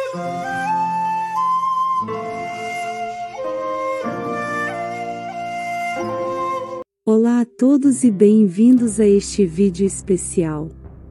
Olá a todos e bem-vindos a este vídeo especial.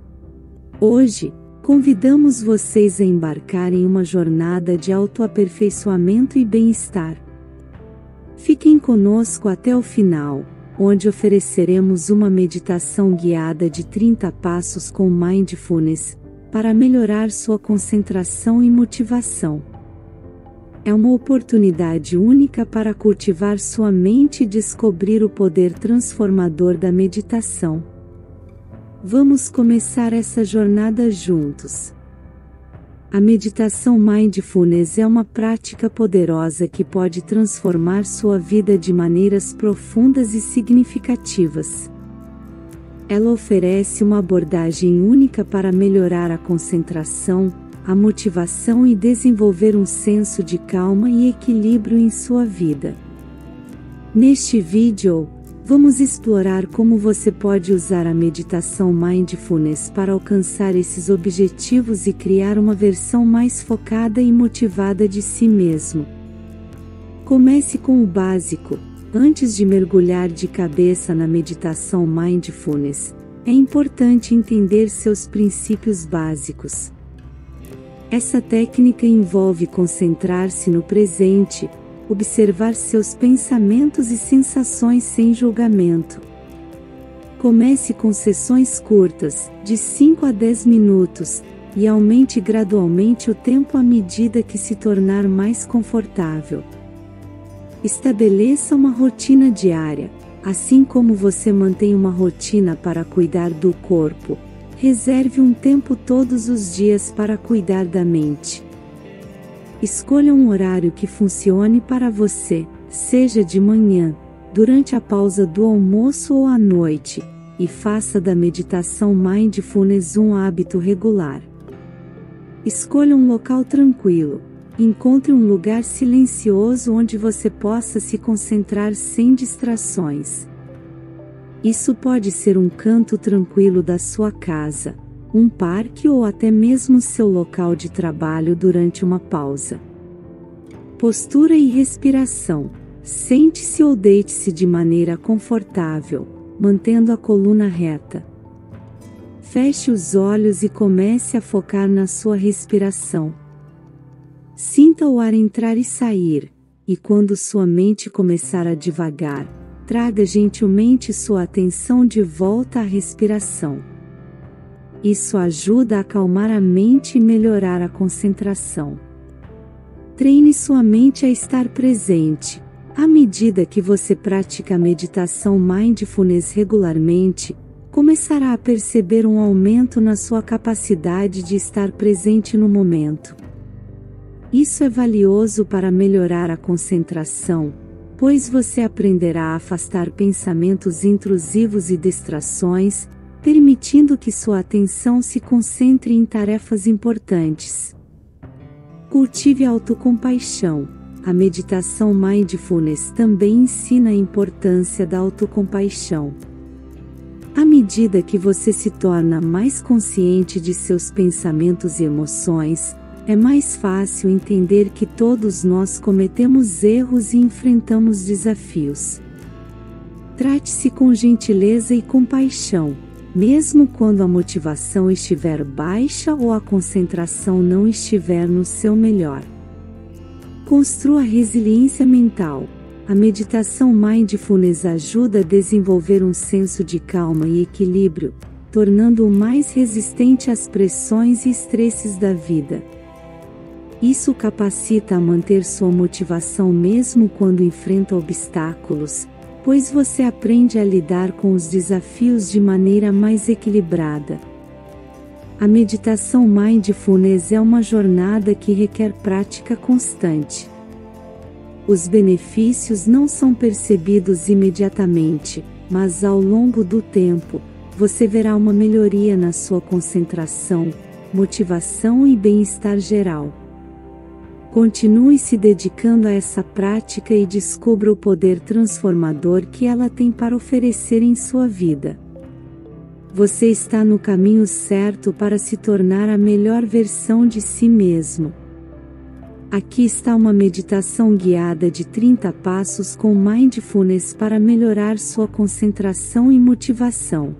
Hoje, convidamos vocês a embarcar em uma jornada de autoaperfeiçoamento e bem-estar. Fiquem conosco até o final, onde ofereceremos uma meditação guiada de 30 passos com Mindfulness, para melhorar sua concentração e motivação. É uma oportunidade única para cultivar sua mente e descobrir o poder transformador da meditação. Vamos começar essa jornada juntos. A meditação Mindfulness é uma prática poderosa que pode transformar sua vida de maneiras profundas e significativas. Ela oferece uma abordagem única para melhorar a concentração, a motivação e desenvolver um senso de calma e equilíbrio em sua vida. Neste vídeo, vamos explorar como você pode usar a meditação Mindfulness para alcançar esses objetivos e criar uma versão mais focada e motivada de si mesmo. Comece com o básico. Antes de mergulhar de cabeça na meditação Mindfulness, é importante entender seus princípios básicos. Essa técnica envolve concentrar-se no presente, observar seus pensamentos e sensações sem julgamento. Comece com sessões curtas, de 5 a 10 minutos, e aumente gradualmente o tempo à medida que se tornar mais confortável. Estabeleça uma rotina diária, assim como você mantém uma rotina para cuidar do corpo. Reserve um tempo todos os dias para cuidar da mente. Escolha um horário que funcione para você, seja de manhã, durante a pausa do almoço ou à noite, e faça da meditação Mindfulness um hábito regular. Escolha um local tranquilo. Encontre um lugar silencioso onde você possa se concentrar sem distrações. Isso pode ser um canto tranquilo da sua casa, um parque ou até mesmo seu local de trabalho durante uma pausa. Postura e respiração. Sente-se ou deite-se de maneira confortável, mantendo a coluna reta. Feche os olhos e comece a focar na sua respiração. Sinta o ar entrar e sair, e quando sua mente começar a divagar, traga gentilmente sua atenção de volta à respiração. Isso ajuda a acalmar a mente e melhorar a concentração. Treine sua mente a estar presente. À medida que você pratica a meditação Mindfulness regularmente, começará a perceber um aumento na sua capacidade de estar presente no momento. Isso é valioso para melhorar a concentração, pois você aprenderá a afastar pensamentos intrusivos e distrações, permitindo que sua atenção se concentre em tarefas importantes. Cultive a autocompaixão. A meditação Mindfulness também ensina a importância da autocompaixão. À medida que você se torna mais consciente de seus pensamentos e emoções, é mais fácil entender que todos nós cometemos erros e enfrentamos desafios. Trate-se com gentileza e compaixão, mesmo quando a motivação estiver baixa ou a concentração não estiver no seu melhor. Construa resiliência mental. A meditação Mindfulness ajuda a desenvolver um senso de calma e equilíbrio, tornando-o mais resistente às pressões e estresses da vida. Isso capacita a manter sua motivação mesmo quando enfrenta obstáculos, pois você aprende a lidar com os desafios de maneira mais equilibrada. A meditação Mindfulness é uma jornada que requer prática constante. Os benefícios não são percebidos imediatamente, mas ao longo do tempo, você verá uma melhoria na sua concentração, motivação e bem-estar geral. Continue se dedicando a essa prática e descubra o poder transformador que ela tem para oferecer em sua vida. Você está no caminho certo para se tornar a melhor versão de si mesmo. Aqui está uma meditação guiada de 30 passos com Mindfulness para melhorar sua concentração e motivação.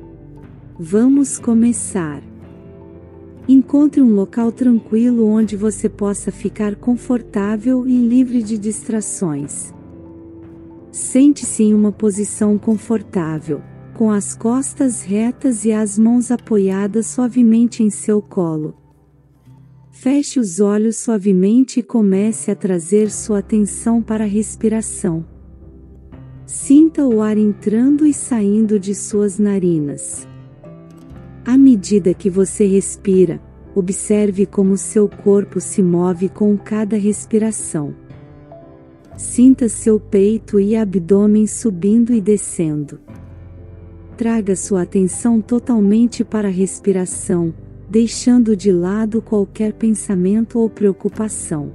Vamos começar. Encontre um local tranquilo onde você possa ficar confortável e livre de distrações. Sente-se em uma posição confortável, com as costas retas e as mãos apoiadas suavemente em seu colo. Feche os olhos suavemente e comece a trazer sua atenção para a respiração. Sinta o ar entrando e saindo de suas narinas. À medida que você respira, observe como seu corpo se move com cada respiração. Sinta seu peito e abdômen subindo e descendo. Traga sua atenção totalmente para a respiração, deixando de lado qualquer pensamento ou preocupação.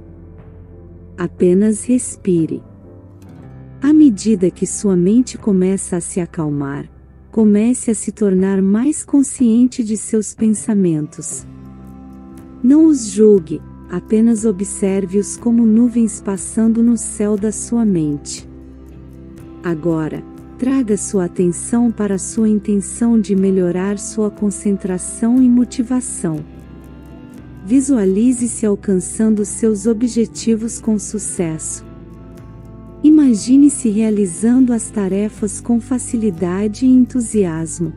Apenas respire. À medida que sua mente começa a se acalmar, comece a se tornar mais consciente de seus pensamentos. Não os julgue, apenas observe-os como nuvens passando no céu da sua mente. Agora, traga sua atenção para sua intenção de melhorar sua concentração e motivação. Visualize-se alcançando seus objetivos com sucesso. Imagine-se realizando as tarefas com facilidade e entusiasmo.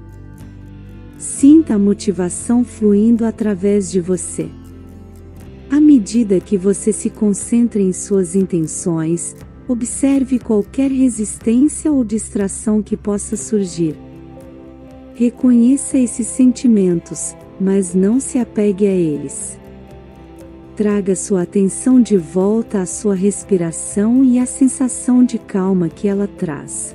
Sinta a motivação fluindo através de você. À medida que você se concentra em suas intenções, observe qualquer resistência ou distração que possa surgir. Reconheça esses sentimentos, mas não se apegue a eles. Traga sua atenção de volta à sua respiração e à sensação de calma que ela traz.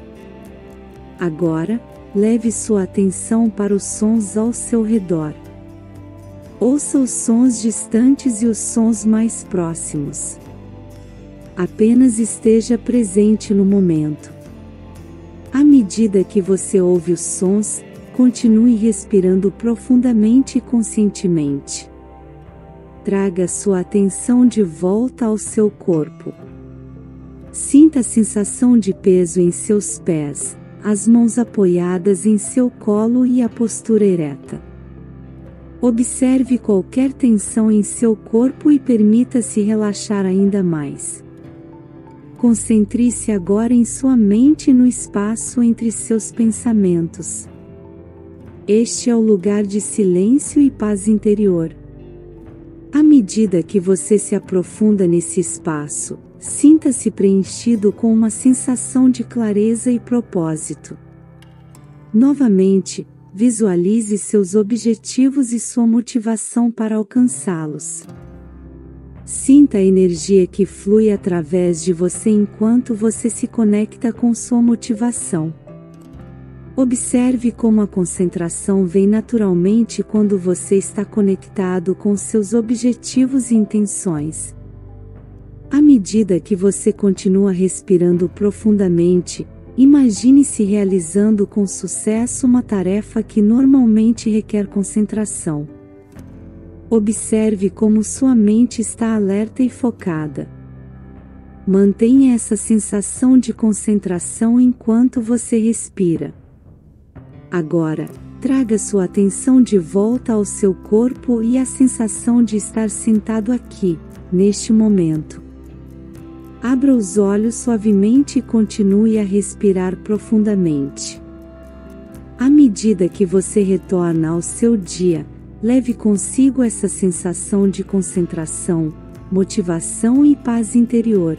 Agora, leve sua atenção para os sons ao seu redor. Ouça os sons distantes e os sons mais próximos. Apenas esteja presente no momento. À medida que você ouve os sons, continue respirando profundamente e conscientemente. Traga sua atenção de volta ao seu corpo. Sinta a sensação de peso em seus pés, as mãos apoiadas em seu colo e a postura ereta. Observe qualquer tensão em seu corpo e permita-se relaxar ainda mais. Concentre-se agora em sua mente e no espaço entre seus pensamentos. Este é o lugar de silêncio e paz interior. À medida que você se aprofunda nesse espaço, sinta-se preenchido com uma sensação de clareza e propósito. Novamente, visualize seus objetivos e sua motivação para alcançá-los. Sinta a energia que flui através de você enquanto você se conecta com sua motivação. Observe como a concentração vem naturalmente quando você está conectado com seus objetivos e intenções. À medida que você continua respirando profundamente, imagine-se realizando com sucesso uma tarefa que normalmente requer concentração. Observe como sua mente está alerta e focada. Mantenha essa sensação de concentração enquanto você respira. Agora, traga sua atenção de volta ao seu corpo e à sensação de estar sentado aqui, neste momento. Abra os olhos suavemente e continue a respirar profundamente. À medida que você retorna ao seu dia, leve consigo essa sensação de concentração, motivação e paz interior.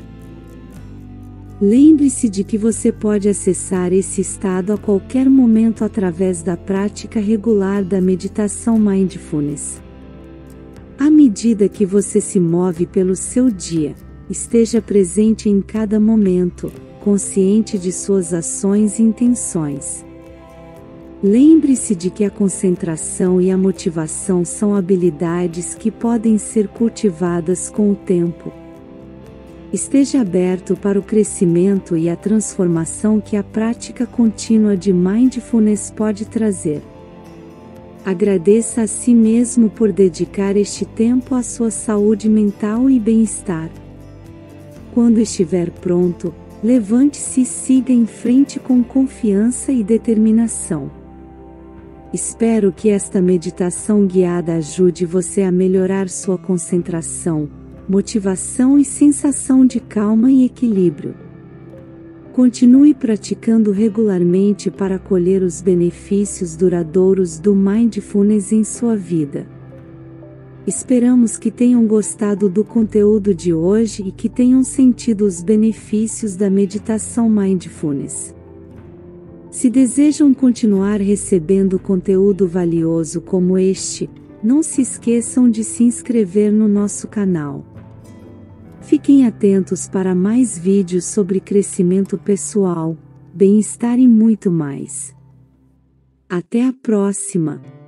Lembre-se de que você pode acessar esse estado a qualquer momento através da prática regular da meditação Mindfulness. À medida que você se move pelo seu dia, esteja presente em cada momento, consciente de suas ações e intenções. Lembre-se de que a concentração e a motivação são habilidades que podem ser cultivadas com o tempo. Esteja aberto para o crescimento e a transformação que a prática contínua de Mindfulness pode trazer. Agradeça a si mesmo por dedicar este tempo à sua saúde mental e bem-estar. Quando estiver pronto, levante-se e siga em frente com confiança e determinação. Espero que esta meditação guiada ajude você a melhorar sua concentração, motivação e sensação de calma e equilíbrio. Continue praticando regularmente para colher os benefícios duradouros do Mindfulness em sua vida. Esperamos que tenham gostado do conteúdo de hoje e que tenham sentido os benefícios da meditação Mindfulness. Se desejam continuar recebendo conteúdo valioso como este, não se esqueçam de se inscrever no nosso canal. Fiquem atentos para mais vídeos sobre crescimento pessoal, bem-estar e muito mais. Até a próxima!